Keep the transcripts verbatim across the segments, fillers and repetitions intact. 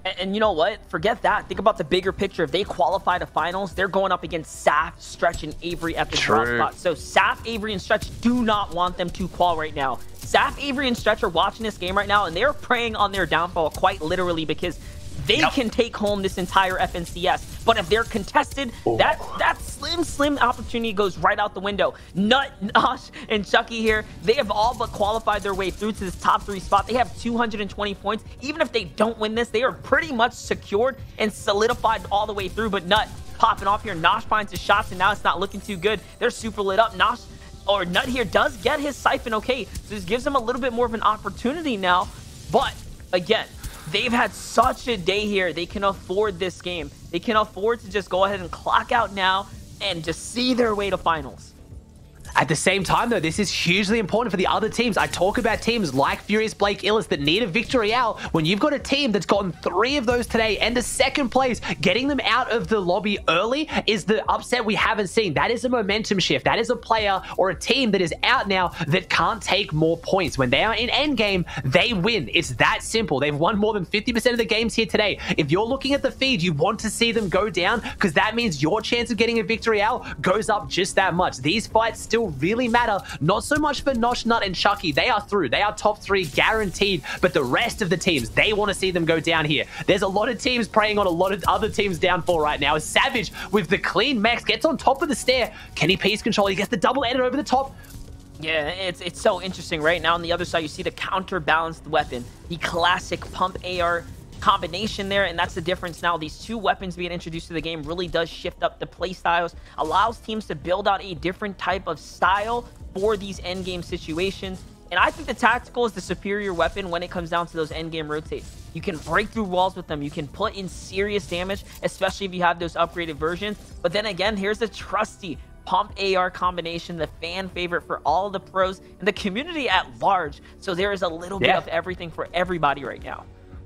And, and you know what? Forget that. Think about the bigger picture. If they qualify to finals, they're going up against Saf, Stretch, and Avery at the draw spot. So Saf, Avery, and Stretch do not want them to qual right now. Saf, Avery, and Stretch are watching this game right now, and they're preying on their downfall quite literally because they yep. can take home this entire F N C S. But if they're contested, oh. that that slim, slim opportunity goes right out the window. Nut, Nosh, and Chucky here, they have all but qualified their way through to this top three spot. They have two hundred twenty points. Even if they don't win this, they are pretty much secured and solidified all the way through. But Nut popping off here. Nosh finds his shots, and now it's not looking too good. They're super lit up. Nosh, or Nut here, does get his siphon okay. So this gives him a little bit more of an opportunity now. But, again, they've had such a day here. They can afford this game. They can afford to just go ahead and clock out now and just see their way to finals. At the same time, though, this is hugely important for the other teams. I talk about teams like Furious Blake Illis that need a victorial. When you've got a team that's gotten three of those today and a second place, getting them out of the lobby early is the upset we haven't seen. That is a momentum shift. That is a player or a team that is out now that can't take more points. When they are in endgame, they win. It's that simple. They've won more than fifty percent of the games here today. If you're looking at the feed, you want to see them go down because that means your chance of getting a victorial goes up just that much. These fights still really matter, not so much for Nosh, Nut, and Chucky. They are through. They are top three guaranteed, but the rest of the teams, they want to see them go down here. There's a lot of teams preying on a lot of other teams' downfall right now. Savage with the clean mechs gets on top of the stair. Can he piece control? He gets the double edit over the top. Yeah, it's it's so interesting. Right now on the other side, you see the counterbalanced weapon, the classic pump A R combination there, and that's the difference now. These two weapons being introduced to the game really does shift up the play styles, allows teams to build out a different type of style for these end game situations. And I think the tactical is the superior weapon when it comes down to those end game rotates. You can break through walls with them. You can put in serious damage, especially if you have those upgraded versions. But then again, here's the trusty pump A R combination, the fan favorite for all the pros and the community at large. So there is a little yeah. bit of everything for everybody right now.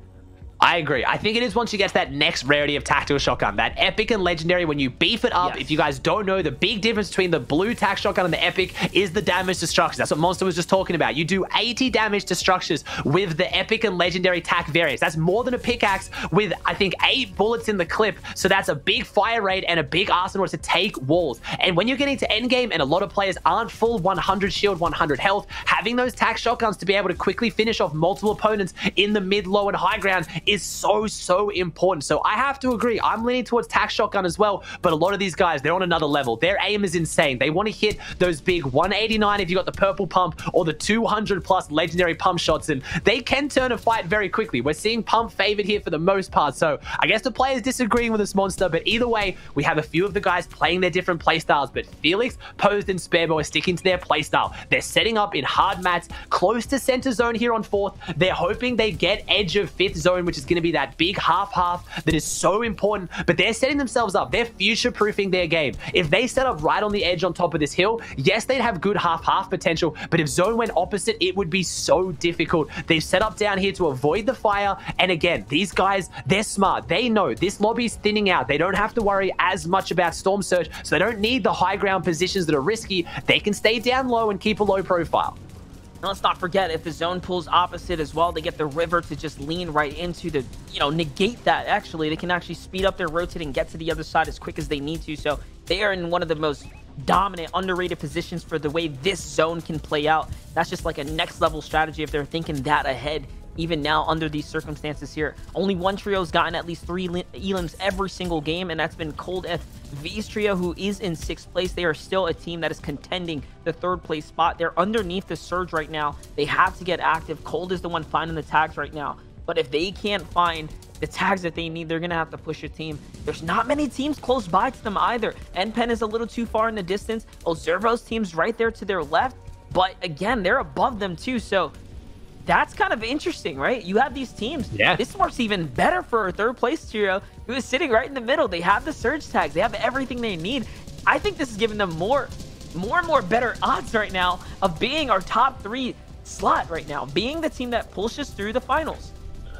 I agree. I think it is once you get to that next rarity of tactical shotgun, that epic and legendary, when you beef it up. Yes. If you guys don't know, the big difference between the blue tac shotgun and the epic is the damage to structures. That's what Monster was just talking about. You do eighty damage to structures with the epic and legendary tac variants. That's more than a pickaxe with, I think, eight bullets in the clip. So that's a big fire rate and a big arsenal to take walls. And when you're getting to endgame and a lot of players aren't full one hundred shield, one hundred health, having those tac shotguns to be able to quickly finish off multiple opponents in the mid, low, and high ground is so, so important. So I have to agree. I'm leaning towards tac shotgun as well, but a lot of these guys, they're on another level. Their aim is insane. They want to hit those big one eighty-nine if you got the purple pump or the two hundred plus legendary pump shots, and they can turn a fight very quickly. We're seeing pump favored here for the most part, so I guess the players disagreeing with this Monster, but either way, we have a few of the guys playing their different playstyles, but Felix, Posed, and Spareboy are sticking to their playstyle. They're setting up in hard mats close to center zone here on fourth. They're hoping they get edge of fifth zone, which is going to be that big half-half that is so important, but they're setting themselves up. They're future-proofing their game. If they set up right on the edge on top of this hill, yes, they'd have good half-half potential, but if zone went opposite, it would be so difficult. They've set up down here to avoid the fire, and again, these guys, they're smart. They know this lobby is thinning out. They don't have to worry as much about Storm Surge, so they don't need the high ground positions that are risky. They can stay down low and keep a low profile. And let's not forget, if the zone pulls opposite as well, they get the river to just lean right into to, you know, negate that. Actually, they can actually speed up their rotate and get to the other side as quick as they need to. So they are in one of the most dominant, underrated positions for the way this zone can play out. That's just like a next level strategy if they're thinking that ahead. Even now, under these circumstances here, only one trio's gotten at least three elims every single game, and that's been Cold F V's trio, who is in sixth place. They are still a team that is contending the third place spot. They're underneath the surge right now. They have to get active. Cold is the one finding the tags right now, but if they can't find the tags that they need, they're gonna have to push a team. There's not many teams close by to them either. N Pen is a little too far in the distance. Ozervo's team's right there to their left, but again, they're above them too, so that's kind of interesting, right? You have these teams. Yeah. This works even better for a third place trio who is sitting right in the middle. They have the surge tags. They have everything they need. I think this is giving them more, more and more better odds right now of being our top three slot right now, being the team that pushes through the finals.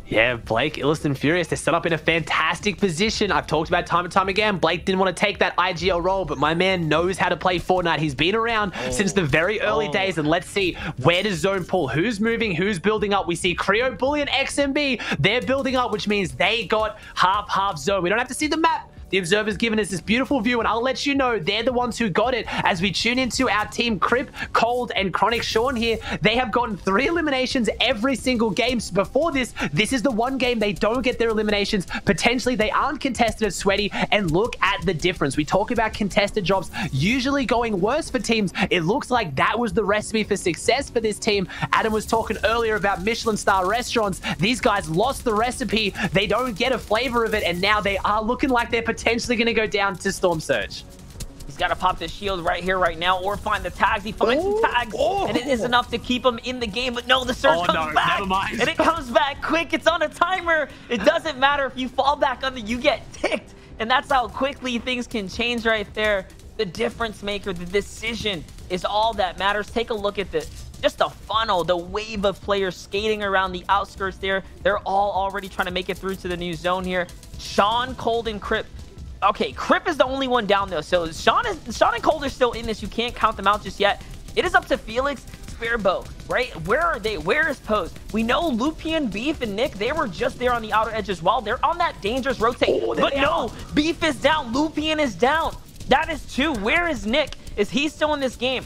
Yeah, Blake, Illust, and Furious, they're set up in a fantastic position. I've talked about time and time again. Blake didn't want to take that I G L role, but my man knows how to play Fortnite. He's been around oh. since the very early oh. days, and let's see, where does Zone pull? Who's moving? Who's building up? We see Creo, Bully, and X M B. They're building up, which means they got half-half Zone. We don't have to see the map. The Observer's given us this beautiful view, and I'll let you know they're the ones who got it as we tune into our team Crip, Cold, and Chronic Sean here. They have gotten three eliminations every single game. So before this, this is the one game they don't get their eliminations. Potentially, they aren't contested as Sweaty, and look at the difference. We talk about contested jobs usually going worse for teams. It looks like that was the recipe for success for this team. Adam was talking earlier about Michelin star restaurants. These guys lost the recipe. They don't get a flavor of it, and now they are looking like they're potentially going to go down to Storm Surge. He's got to pop the shield right here, right now, or find the tags. He finds Ooh, some tags, oh. and it is enough to keep him in the game. But no, the Surge oh, comes no, back, never mind. and it comes back quick. It's on a timer. It doesn't matter if you fall back on the, you get ticked, and that's how quickly things can change right there. The difference maker, the decision is all that matters. Take a look at this. Just the funnel, the wave of players skating around the outskirts there. They're all already trying to make it through to the new zone here. Sean, Cold, and Crip. Okay, Crip is the only one down though. So Sean, is, Sean and Cold are still in this. You can't count them out just yet. It is up to Felix, Sparebow, right? Where are they? Where is Pose? We know Lupian, Beef, and Nick, they were just there on the outer edge as well. They're on that dangerous rotate. Oh, but no, Beef is down. Lupian is down. That is two. Where is Nick? Is he still in this game?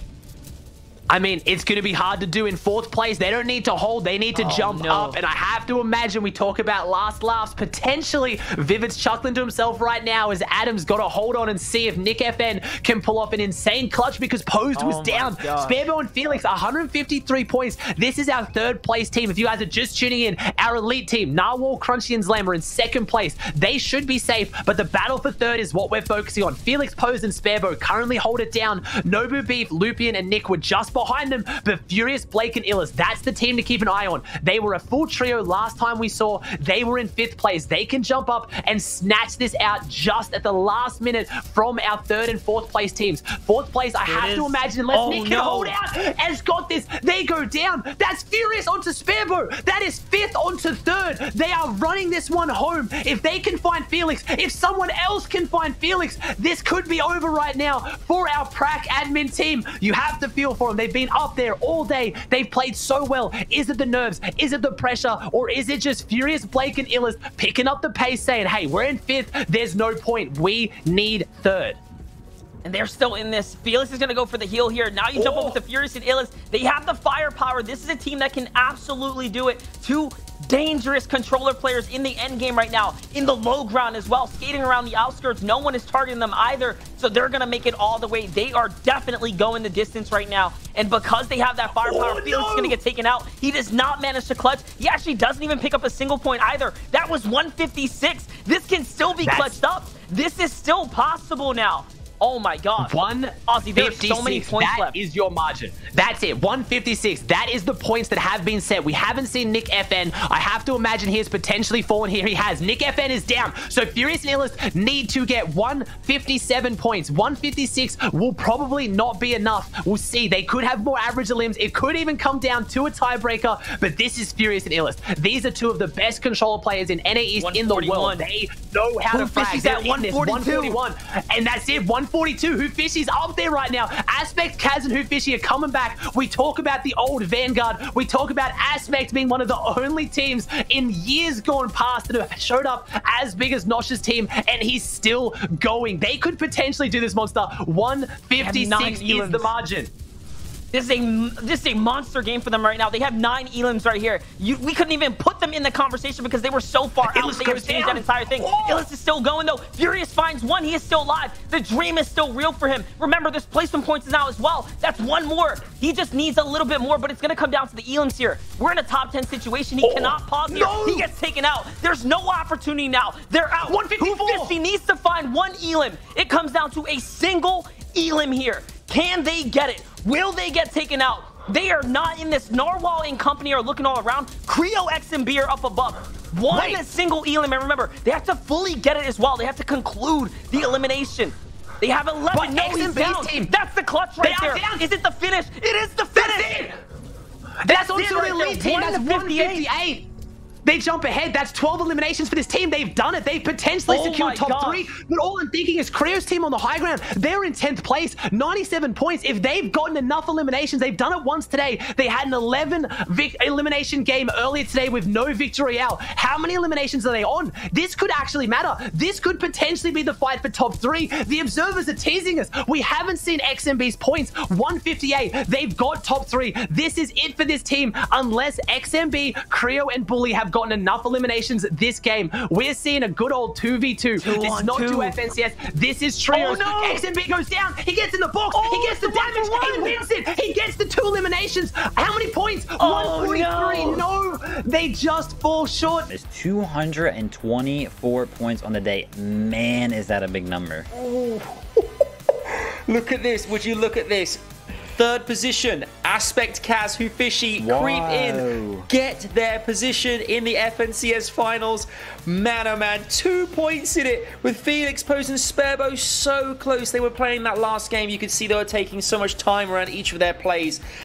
I mean, it's going to be hard to do in fourth place. They don't need to hold. They need to oh, jump no. up. And I have to imagine, we talk about last laughs. Potentially, Vivid's chuckling to himself right now as Adam's got to hold on and see if Nick F N can pull off an insane clutch because Posed oh was down. Sparebow and Felix, one hundred fifty-three points. This is our third place team. If you guys are just tuning in, our elite team, Narwhal, Crunchy, and Zlam are in second place. They should be safe, but the battle for third is what we're focusing on. Felix, Posed, and Sparebow currently hold it down. Nobu, Beef, Lupian, and Nick were just behind them, but Furious, Blake, and Illust, that's the team to keep an eye on. They were a full trio last time we saw. They were in fifth place. They can jump up and snatch this out just at the last minute from our third and fourth place teams. Fourth place, I have to imagine, unless oh, Nick can no. hold out, has got this. They go down. That's Furious onto Sparebow. That is fifth onto third. They are running this one home. If they can find Felix, if someone else can find Felix, this could be over right now for our Prac admin team. You have to feel for them. They've been up there all day. They've played so well. Is it the nerves? Is it the pressure? Or is it just Furious, Blake, and Illust picking up the pace saying, hey, we're in fifth. There's no point. We need third. And they're still in this. Felix is going to go for the heal here. Now you jump oh. up with the Furious and Illust. They have the firepower. This is a team that can absolutely do it. Two dangerous controller players in the end game right now, in the low ground as well, skating around the outskirts. No one is targeting them either, so they're going to make it all the way. They are definitely going the distance right now, and because they have that firepower, oh, Felix no. is going to get taken out. He does not manage to clutch. He actually doesn't even pick up a single point either. That was one fifty-six. This can still be That's... clutched up. This is still possible now. Oh my god. one fifty-six, so many points that left. is your margin. That's it. one fifty-six. That is the points that have been set. We haven't seen Nick F N. I have to imagine he has potentially fallen here. He has. Nick F N is down. So Furious and Illust need to get one fifty-seven points. one fifty-six will probably not be enough. We'll see. They could have more average elims. It could even come down to a tiebreaker, but this is Furious and Illust. These are two of the best controller players in N A East in the world. They know how to frag. He's at one forty-one. And that's it. one forty-two. Who Fishy's up there right now. Aspect, Kaz, and Who Fishy are coming back. We talk about the old Vanguard. We talk about Aspect being one of the only teams in years gone past that have showed up as big as Nosh's team, and he's still going. They could potentially do this, Monster. one fifty-six is the margin. This is a this is a monster game for them right now. They have nine elims right here. You, we couldn't even put them in the conversation because they were so far out. They have changed that entire thing. Oh. Illust is still going though. Furious finds one. He is still alive. The dream is still real for him. Remember, there's placement points now as well. That's one more. He just needs a little bit more, but it's going to come down to the elims here. We're in a top ten situation. He oh. cannot pause here. No. He gets taken out. There's no opportunity now. They're out. one fifty-four. Who Fishy needs to find one elim. It comes down to a single elim here. Can they get it? Will they get taken out? They are not in this. Narwhal and company are looking all around. Creo, X, and B are up above. One Wait. single elim, and remember, they have to fully get it as well. They have to conclude the elimination. They have eleven. But no, X he's and down. Team. That's the clutch right there. Down. Is it the finish? It is the finish. That's it. That's, That's onto the elite team. That's one fifty-eight. They jump ahead. That's twelve eliminations for this team. They've done it. They've potentially Oh secured top gosh. three. But all I'm thinking is Creo's team on the high ground. They're in tenth place, ninety-seven points. If they've gotten enough eliminations, they've done it once today. They had an eleven vic elimination game earlier today with no victory out. How many eliminations are they on? This could actually matter. This could potentially be the fight for top three. The observers are teasing us. We haven't seen X M B's points. one fifty-eight. They've got top three. This is it for this team unless X M B, Creo, and Bully have gotten enough eliminations this game. We're seeing a good old two v two. Two This is not two. two F N C S. This is trios. Oh, no. X M B goes down. He gets in the box. Oh, he gets the it's a damage. one He for one. wins it. He gets the two eliminations. How many points? Oh, one forty-three. No. They just fall short. There's two hundred twenty-four points on the day. Man, is that a big number. Look at this. Would you look at this? Third position, Aspect, Kaz, Hufishi creep in, Wow. get their position in the F N C S finals. Man, oh man, two points in it with Felix, Pose, and Sparebo so close. They were playing that last game. You could see they were taking so much time around each of their plays.